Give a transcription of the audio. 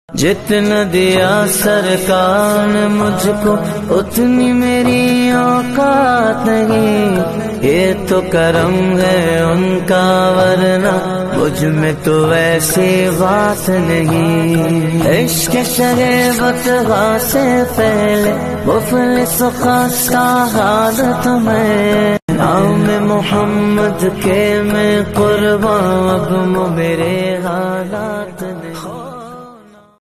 जितना दिया सरकार ने मुझको उतनी मेरी औकात नहीं, ये तो करम है उनका वरना मुझ में तो वैसी बात नहीं। इश्क शरे बतवा से पहले मुफलिस खास का हाल तुम्हें, नाम मोहम्मद के मैं कुर्बान अब मेरे